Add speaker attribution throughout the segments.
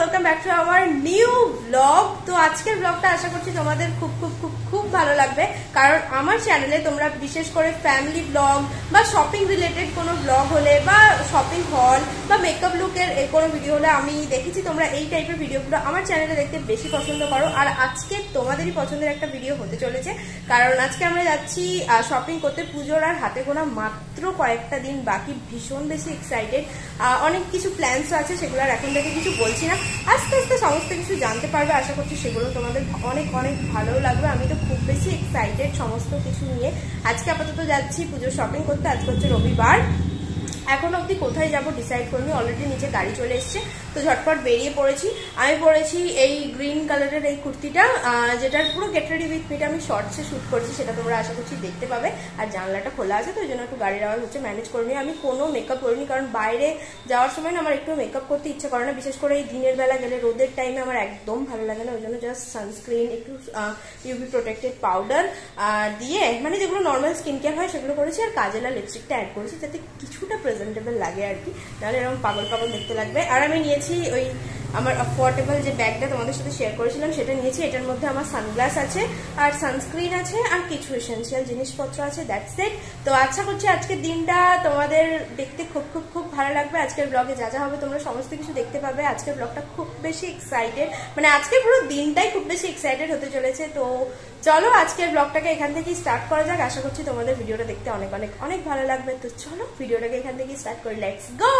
Speaker 1: Welcome back to our new vlog. তো আজকের ব্লগটা আশা করছি তোমাদের খুব খুব খুব খুব ভালো লাগবে, কারণ আমার চ্যানেলে তোমরা বিশেষ করে ফ্যামিলি ব্লগ বা শপিং রিলেটেড কোনো ব্লগ হলে বা শপিং হল বা মেকআপ লুকের কোনো ভিডিও হলে আমি দেখেছি তোমরা এই টাইপের ভিডিওগুলো আমার চ্যানেলে দেখতে বেশি পছন্দ করো। আর আজকে তোমাদেরই পছন্দের একটা ভিডিও হতে চলেছে, কারণ আজকে আমরা যাচ্ছি শপিং করতে। পুজোর আর হাতে গোনা মাত্র কয়েকটা দিন বাকি, ভীষণ বেশি এক্সাইটেড। অনেক কিছু প্ল্যানস আছে, সেগুলো আর এখন থেকে কিছু বলছি না, আস্তে আস্তে সমস্ত কিছু জানতে পারবে। আশা করছি সেগুলো তোমাদের অনেক অনেক ভালো লাগবে। আমি তো খুব বেশি এক্সাইটেড সমস্ত কিছু নিয়ে। আজকে আপাতত যাচ্ছি পুজোর শপিং করতে। আজকে হচ্ছে রবিবার, এখন অবধি কোথায় যাবো ডিসাইড করিনি। অলরেডি নিচে গাড়ি চলে এসছে, তো ঝটপট বেরিয়ে পড়েছি। আমি পরেছি এই গ্রিন কালারের এই কুর্তিটা, যেটার পুরো গেট রেডি উইথ মিটা আমি শর্টসে শ্যুট করছি, সেটা তোমরা আশা করছি দেখতে পাবে। আর জানলাটা খোলা আছে, তো ওই জন্য একটু গাড়ির আওয়াজ হচ্ছে, ম্যানেজ করে নিই। আমি কোনো মেকআপ করিনি, কারণ বাইরে যাওয়ার সময় না আমার একটু মেকআপ করতে ইচ্ছা করে না, বিশেষ করে এই দিনের বেলা গেলে, রোদের টাইমে আমার একদম ভালো লাগে না। ওই জন্য জাস্ট সানস্ক্রিন, একটু ইউভি প্রোটেক্টেড পাউডার দিয়ে, মানে যেগুলো নর্মাল স্কিন কেয়ার হয় সেগুলো করেছি, আর কাজেলা লিপস্টিকটা অ্যাড করেছি, যাতে কিছুটা প্রেজেন্টেবল লাগে আর কি, নাহলে এরকম পাগল পাগল দেখতে লাগবে। আর আমি নিয়েছি ওই আমার অ্যাফোর্ডেবল যে ব্যাগটা তোমাদের সাথে শেয়ার করেছিলাম, সেটা নিয়েছি। এটার মধ্যে আমার সানগ্লাস আছে, আর সানস্ক্রিন আছে, আর কিছু এসেন্সিয়াল জিনিসপত্র আছে, দ্যাটস ইট। তো আশা করছি আজকের দিনটা তোমাদের দেখতে খুব খুব খুব ভালো লাগবে। আজকের ব্লগে যা যা হবে তোমরা সমস্ত কিছু দেখতে পাবে। আজকের ব্লগটা খুব বেশি এক্সাইটেড, মানে আজকের পুরো দিনটাই খুব বেশি এক্সাইটেড হতে চলেছে। তো চলো আজকের ব্লগটাকে এখান থেকেই স্টার্ট করা যাক। আশা করছি তোমাদের ভিডিওটা দেখতে অনেক অনেক অনেক ভালো লাগবে। তো চলো ভিডিওটাকে এখান থেকেই স্টার্ট করি, লেটস গো।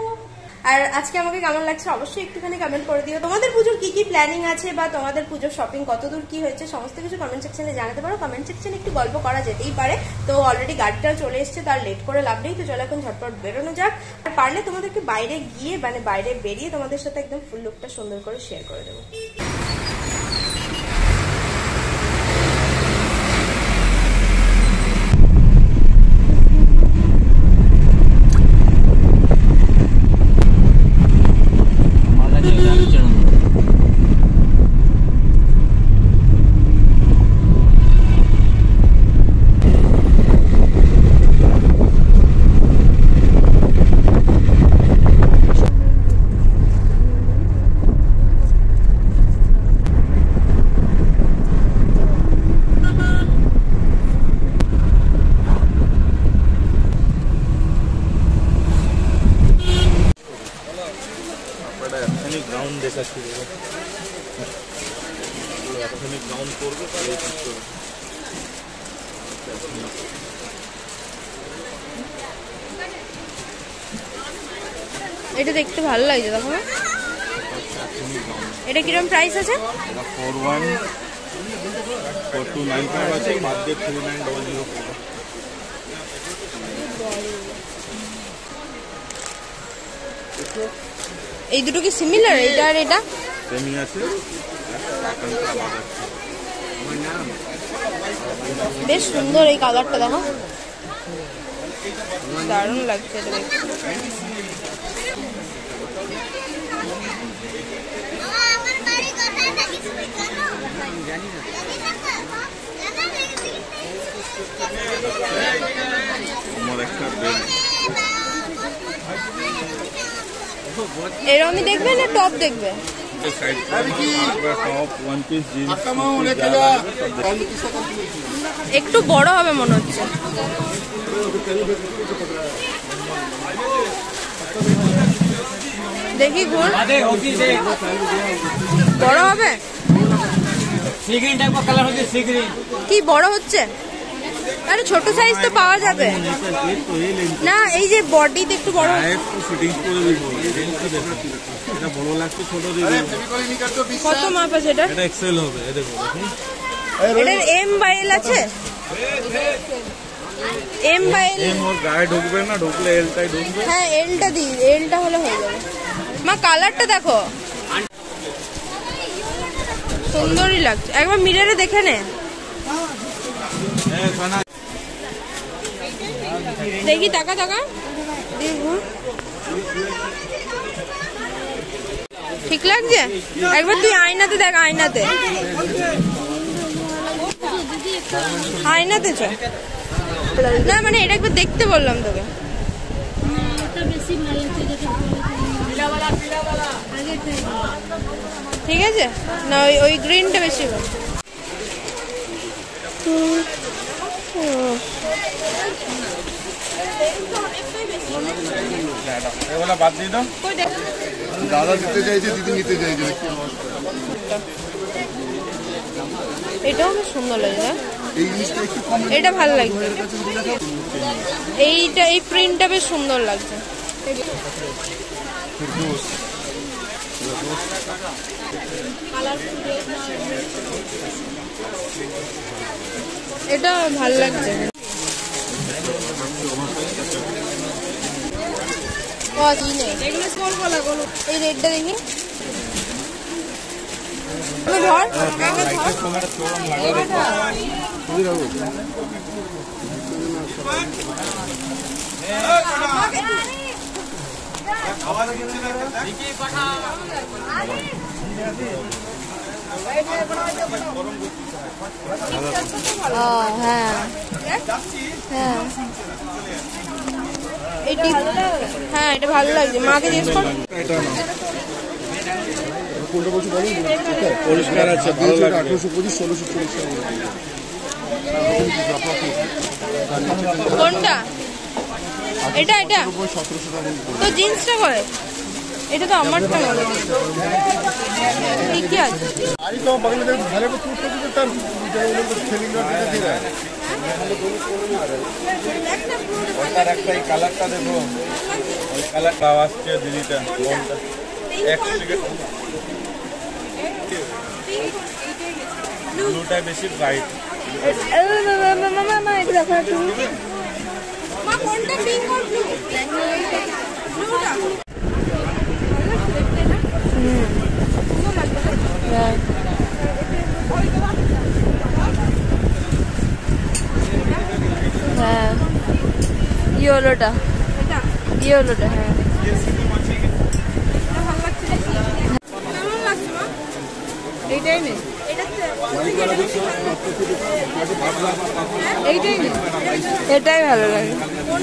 Speaker 1: আর আজকে আমাকে কেমন লাগছে অবশ্যই একটুখানি কমেন্ট করে দিও। তোমাদের পুজোর কি কি প্ল্যানিং আছে, বা তোমাদের পুজোর শপিং কতদূর কি হয়েছে, সমস্ত কিছু কমেন্ট সেকশনে জানাতে পারো। কমেন্ট সেকশনে একটু গল্প করা যেতেই পারে। তো অলরেডি গাড়িটাও চলে এসছে, তার লেট করে লাভ নেই। তো চলো এখন ঝটপট বেরোনো যাক। আর পারলে তোমাদেরকে বাইরে গিয়ে, মানে বাইরে বেরিয়ে তোমাদের সাথে একদম ফুল লুকটা সুন্দর করে শেয়ার করে দেবো। এটা দেখতে ভালো লাগছে, দেখো এটা কিরকম প্রাইস আছে?
Speaker 2: এটা 414295 আছে, মার্কেট 3900।
Speaker 1: এই দুটো কি সিমিলার? এটা আর এটা
Speaker 2: সেমই আছে,
Speaker 1: বেশ সুন্দর। এই কালারটা দেখো, দারুণ লাগছে এটা দেখতে। এরকমই দেখবে না টপ দেখবে? একটু বড় হবে মনে হচ্ছে। দেখি ঘুর, বড় হবে কি? বড় হচ্ছে? আরে ছোট সাইজ তো পাওয়া যাবে না? এই যে বডিতে একটু বড়, কত মাপ আছে এটা?
Speaker 2: এক্সেল হবে।
Speaker 1: এটার এম বা এল আছে? এম বা এল
Speaker 2: ওর গায়ে ঢুকবে না, ঢুকলে এলটাই ঢুকবে।
Speaker 1: হ্যাঁ এলটা দিই, এলটা হলে হয়ে যাবে। মা কালারটা দেখো, সুন্দরই লাগছে। একবার মিররে দেখে নে, দেখি টাকা টাকা ঠিক লাগছে? একবার তুই আয়নাতে দেখ, আয়নাতে আয়নাতে চ না, মানে এটা একবার দেখতে বললাম তোকে। ঠিক আছে না, ওই ওই গ্রিনটা বেশি ভালো।
Speaker 2: এগুলো বাদ দিয়ে দাও।
Speaker 3: দাদা দিতে চাইছে, দিদি নিতে চাইছে।
Speaker 1: এটাও বেশ সুন্দর লাগে না,
Speaker 3: এই জিনিসটা একটু কম,
Speaker 1: এটা ভালো লাগছে। এইটা এই প্রিন্টটা বেশ সুন্দর লাগছে। এটা ভালো লাগছে। এই রেডটা দেখি, ধর হ্যাঁ হ্যাঁ, হ্যাঁ এটা ভালো লাগছে। মাকে জিজ্ঞেস কর।
Speaker 2: পরিষ্কার আছে, ভালো লাগে।
Speaker 3: 1825, 1640
Speaker 1: কোনটা? এটা এটা
Speaker 3: 1700 টাকা
Speaker 1: তো জিন্সটা করে, এটা তো আমারটা মনে হয়। ঠিকই আছে।
Speaker 3: আরে তো বাংলা থেকে ভালো করে টুট করতে তার সেলিং রেট দিতে দিরা।
Speaker 2: ওটার একটা এই কালারটা দেখো, ওই কালারটা আসছে দিদিটা, কোনটা? ব্লুটা বেশি ব্রাইট।
Speaker 1: মা কোনটা, পিঙ্ক আর ব্লু? ব্লুটা হ্যাঁ, ইয়েলোটা, ইয়েলোটা হ্যাঁ। এইটাই নেই, এইটাই নেই, এটাই ভালো লাগে।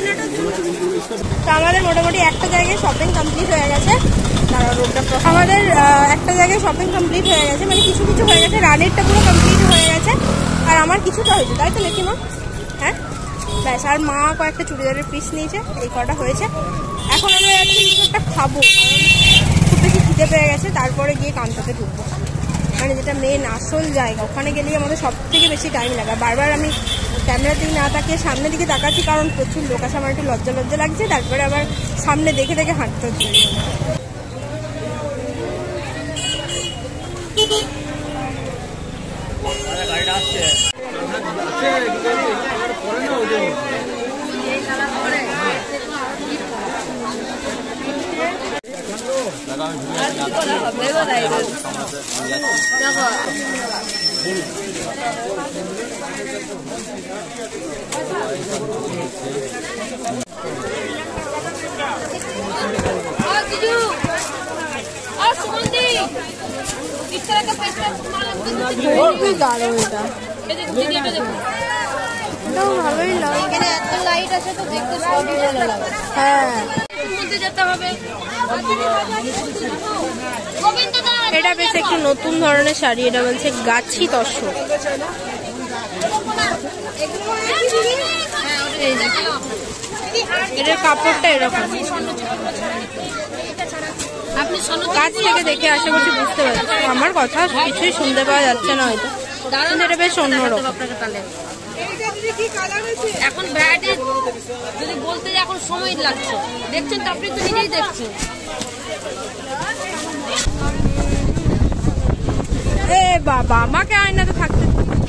Speaker 1: আমাদের মোটামুটি একটা জায়গায় শপিং কমপ্লিট হয়ে গেছে। আমাদের একটা জায়গায় শপিং কমপ্লিট হয়ে গেছে, মানে কিছু কিছু হয়ে গেছে। রানেরটা পুরো কমপ্লিট হয়ে গেছে, আর আমার কিছুটা হয়েছে, তাই তো লেখি মা? হ্যাঁ ব্যাস। আর মা কয়েকটা চুড়িদারের পিস নিয়েছে, এই কটা হয়েছে। এখন আমরা যাচ্ছি কিছু একটা খাবো, কারণ খুব বেশি খিদে পেয়ে গেছে। তারপরে গিয়ে কান্তাতে ঢুকবো, মানে যেটা মেন আসল জায়গা। ওখানে গেলেই আমাদের সব থেকে বেশি টাইম লাগে। বারবার আমি ক্যামেরার দিকে না তাকিয়ে সামনের দিকে তাকাচ্ছি, কারণ প্রচুর লোক আছে, আমার একটু লজ্জা লজ্জা লাগছে। তারপরে আবার সামনে দেখে দেখে হাঁটতে হচ্ছে। ভালোই লাগে, এখানে এত লাইট আছে তো দেখতে সবই ভালো লাগে। হ্যাঁ যেতে হবে। এটা বেশ একটু নতুন ধরনের শাড়ি, এটা বলছে গাছি তসর। এটার কাপড়টা এরকম, কাছ থেকে দেখে আশা করছি বুঝতে পারছি। আমার কথা কিছুই শুনতে পাওয়া যাচ্ছে না হয়তো, কিন্তু এটা বেশ অন্যরকম।
Speaker 4: এখন ভ্যারাইটি যদি বলতে যে এখন সময় লাগছে, দেখছেন তো আপনি তো নিজেই দেখছেন।
Speaker 1: এ বাবা, আমাকে আয়নাতে থাকতে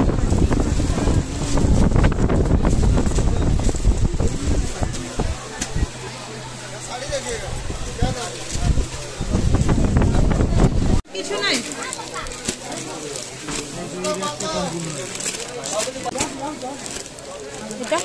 Speaker 1: কিছু নাই। এটা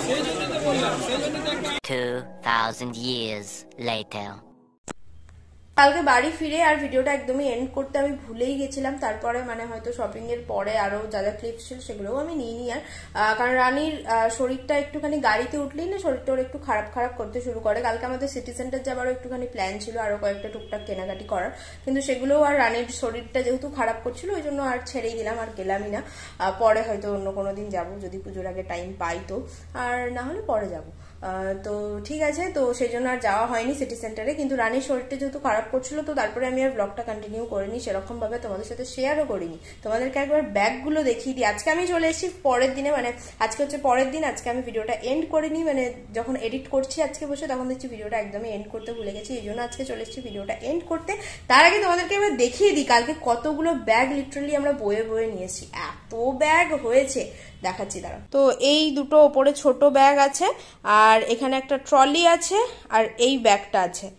Speaker 5: 2,000 years later.
Speaker 1: কালকে বাড়ি ফিরে আর ভিডিওটা একদমই এন্ড করতে আমি ভুলেই গেছিলাম, তারপরে মানে হয়তো শপিং এর পরে আরো যা যা ক্লিপস ছিল সেগুলোও আমি নিইনি আর, কারণ রানীর শরীরটা একটুখানি গাড়িতে উঠলেই না শরীরটা ওর একটু খারাপ খারাপ করতে শুরু করে। কালকে আমাদের সিটি সেন্টার যাবারও একটুখানি প্ল্যান ছিল, আরো কয়েকটা টুকটাক কেনাকাটি করার, কিন্তু সেগুলোও আর রানীর শরীরটা যেহেতু খারাপ করছিল ওই জন্য আর ছেড়েই দিলাম, আর গেলামই না। পরে হয়তো অন্য কোনো দিন যাবো যদি পুজোর আগে টাইম পাই তো, আর না হলে পরে যাবো। তো ঠিক আছে, তো সেই জন্য আর যাওয়া হয়নি সিটি সেন্টারে। কিন্তু রানীর শরীরটা যেহেতু খারাপ করছিল তো তারপরে আমি আর ব্লগটা কন্টিনিউ করিনি, সেরকম ভাবে তোমাদের সাথে শেয়ারও করিনি। তোমাদেরকে একবার ব্যাগগুলো দেখিয়ে দিই। আজকে আমি চলে এসেছি পরের দিনে, মানে আজকে হচ্ছে পরের দিন। আজকে আমি ভিডিওটা এন্ড করিনি, মানে যখন এডিট করছি আজকে বসে তখন দেখছি ভিডিওটা একদমই এন্ড করতে ভুলে গেছি, এই জন্য আজকে চলে এসেছি ভিডিওটা এন্ড করতে। তার আগে তোমাদেরকে এবার দেখিয়ে দিই কালকে কতগুলো ব্যাগ লিটারালি আমরা বয়ে বয়ে নিয়েছি, এত ব্যাগ হয়েছে দেখাচ্ছি দাঁড়া। তো এই দুটো ওপরে ছোট ব্যাগ আছে, আর এখানে একটা ট্রলি আছে, আর এই ব্যাগটা আছে।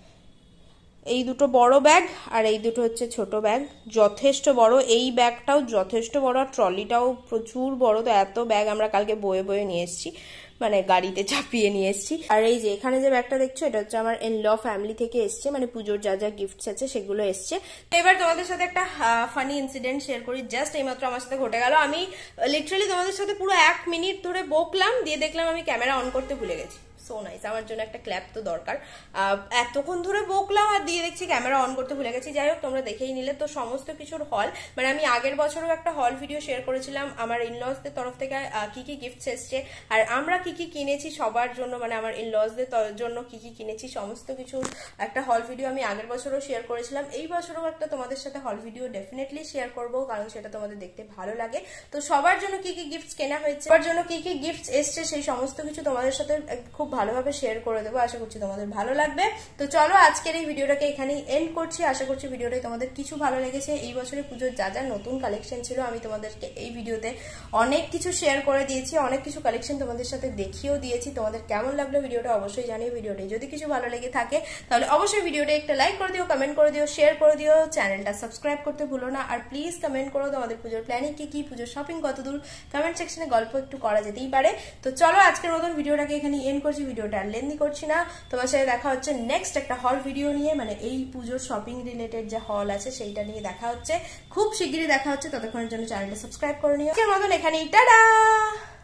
Speaker 1: এই দুটো বড় ব্যাগ আর এই দুটো হচ্ছে ছোট ব্যাগ, যথেষ্ট বড়। এই ব্যাগটাও যথেষ্ট বড়, আর ট্রলিটাও প্রচুর বড়। তো এত ব্যাগ আমরা কালকে বয়ে বয়ে নিয়ে এসেছি, মানে গাড়িতে চাপিয়ে নিয়ে এসেছি। আর এই যে এখানে যে ব্যাগটা দেখছো এটা হচ্ছে আমার ইন ল ফ্যামিলি থেকে এসছে, মানে পুজোর যা যা গিফটস আছে সেগুলো এসছে। এবার তোমাদের সাথে একটা ফানি ইনসিডেন্ট শেয়ার করি, জাস্ট এইমাত্র আমার সাথে ঘটে গেল। আমি লিটারালি তোমাদের সাথে পুরো 1 মিনিট ধরে বকলাম, দিয়ে দেখলাম আমি ক্যামেরা অন করতে ভুলে গেছি। সো নাইস, আমার জন্য একটা ক্ল্যাপ তো দরকার। এতক্ষণ ধরে বকলাম আর দিয়ে দেখছি ক্যামেরা অন করতে ভুলে গেছি। যাই হোক, তোমরা দেখেই নিলে। তো সমস্ত কিছুর হল, মানে আমি আগের বছরও একটা হল ভিডিও শেয়ার করেছিলাম আমার ইনলসদের তরফ থেকে কি কি গিফটস এসছে আর আমরা কি কি কিনেছি সবার জন্য, মানে আমার ইনলসদের জন্য কি কি কিনেছি সমস্ত কিছুর একটা হল ভিডিও আমি আগের বছরও শেয়ার করেছিলাম। এই বছরও একটা তোমাদের সাথে হল ভিডিও ডেফিনেটলি শেয়ার করবো, কারণ সেটা তোমাদের দেখতে ভালো লাগে। তো সবার জন্য কি কি গিফটস কেনা হয়েছে, সবার জন্য কি কি গিফটস এসছে সেই সমস্ত কিছু তোমাদের সাথে খুব ভালোভাবে শেয়ার করে দেবো। আশা করছি তোমাদের ভালো লাগবে। তো চলো আজকের এই ভিডিওটাকে এখানেই এন্ড করছি। আশা করছি ভিডিওটাই তোমাদের কিছু ভালো লেগেছে। এই বছরের পুজোর যা যা নতুন কালেকশন ছিল আমি তোমাদেরকে এই ভিডিওতে অনেক কিছু শেয়ার করে দিয়েছি, অনেক কিছু কালেকশন তোমাদের সাথে দেখিয়েও দিয়েছি। তোমাদের কেমন লাগলো ভিডিওটা অবশ্যই জানিও। ভিডিওটা যদি কিছু ভালো লেগে থাকে তাহলে অবশ্যই ভিডিওটা একটা লাইক করে দিও, কমেন্ট করে দিও, শেয়ার করে দিও, চ্যানেলটা সাবস্ক্রাইব করতে ভুলো না। আর প্লিজ কমেন্ট করো তোমাদের পুজোর প্ল্যানিং কি কি, পুজোর শপিং কত দূর, কমেন্ট সেকশনে গল্প একটু করা যেতেই পারে। তো চলো আজকের মতন ভিডিওটাকে এখানে এন্ড করছি, ভিডিওটা আর লেন্দি করছি না। তোমার সাথে দেখা হচ্ছে নেক্সট একটা হল ভিডিও নিয়ে, মানে এই পুজোর শপিং রিলেটেড যে হল আছে সেইটা নিয়ে দেখা হচ্ছে খুব শিগগিরই দেখা হচ্ছে। ততক্ষণের জন্য চ্যানেলটা সাবস্ক্রাইব করে নিও। আজকের মতন এখানেই টাটা।